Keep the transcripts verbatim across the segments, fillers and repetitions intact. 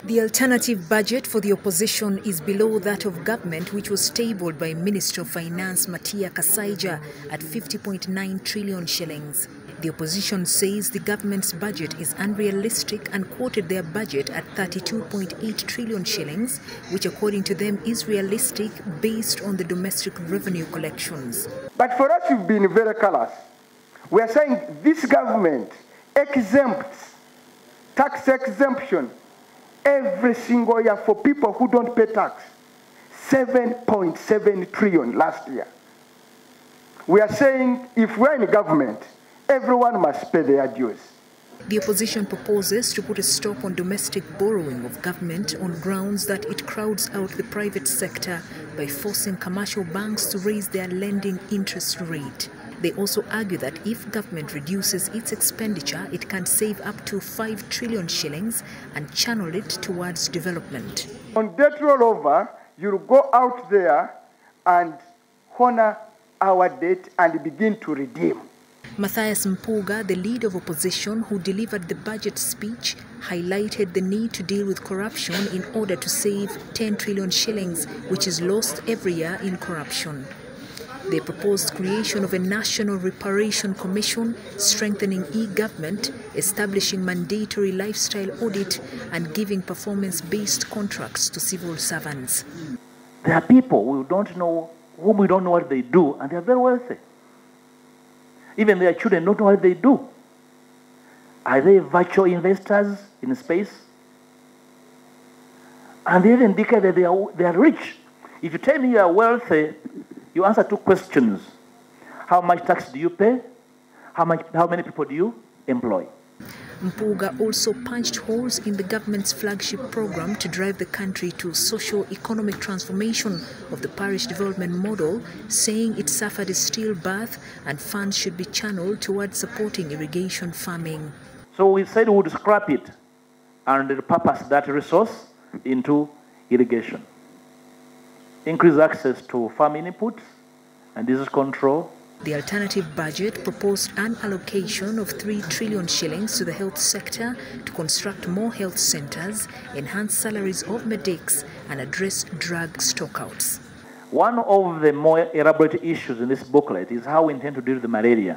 The alternative budget for the opposition is below that of government, which was tabled by Minister of Finance Matia Kasaija at fifty point nine trillion shillings. The opposition says the government's budget is unrealistic and quoted their budget at thirty-two point eight trillion shillings, which according to them is realistic based on the domestic revenue collections. But for us, you've been very callous. We are saying this government exempts, tax exemption, every single year for people who don't pay tax. seven point seven trillion last year. We are saying if we're in government, everyone must pay their dues. The opposition proposes to put a stop on domestic borrowing of government on grounds that it crowds out the private sector by forcing commercial banks to raise their lending interest rate. They also argue that if government reduces its expenditure, it can save up to five trillion shillings and channel it towards development. On debt rollover, you'll go out there and honor our debt and begin to redeem. Matthias Mpuga, the leader of opposition who delivered the budget speech, highlighted the need to deal with corruption in order to save ten trillion shillings, which is lost every year in corruption. They proposed creation of a National Reparation Commission, strengthening e-government, establishing mandatory lifestyle audit and giving performance-based contracts to civil servants. There are people who don't know, whom we don't know what they do, and they are very wealthy. Even their children don't know what they do. Are they virtual investors in space? And they even indicate that they are, they are rich. If you tell me you are wealthy, you answer two questions. How much tax do you pay? How much, how many people do you employ? Mpuga also punched holes in the government's flagship program to drive the country to socio-economic transformation of the parish development model, saying it suffered a stillbirth and funds should be channeled towards supporting irrigation farming. So we said we would scrap it and repurpose that resource into irrigation. Increase access to farming inputs and disease control. The alternative budget proposed an allocation of three trillion shillings to the health sector to construct more health centers, enhance salaries of medics, and address drug stockouts. One of the more elaborate issues in this booklet is how we intend to deal with the malaria.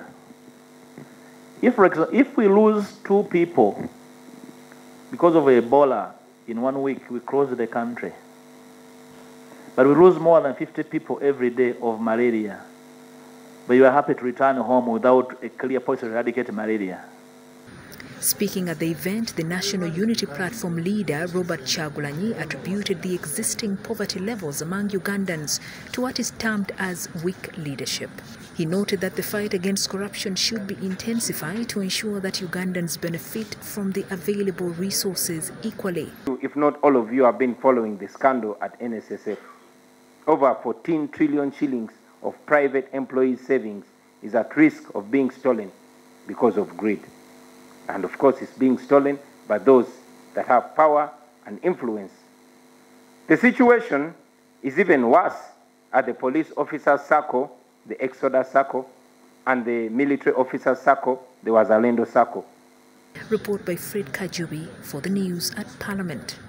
If, for example, if we lose two people because of Ebola in one week, we close the country. But we lose more than fifty people every day of malaria. But you are happy to return home without a clear policy to eradicate malaria. Speaking at the event, the National Unity Platform leader, Robert Kyagulanyi, attributed the existing poverty levels among Ugandans to what is termed as weak leadership. He noted that the fight against corruption should be intensified to ensure that Ugandans benefit from the available resources equally. If not all of you have been following the scandal at N S S F, over fourteen trillion shillings of private employees' savings is at risk of being stolen because of greed. And of course, it's being stolen by those that have power and influence. The situation is even worse at the police officers' circle, the Exodus circle, and the military officers' circle, the Wazalendo circle. Report by Fred Kajubi for the news at Parliament.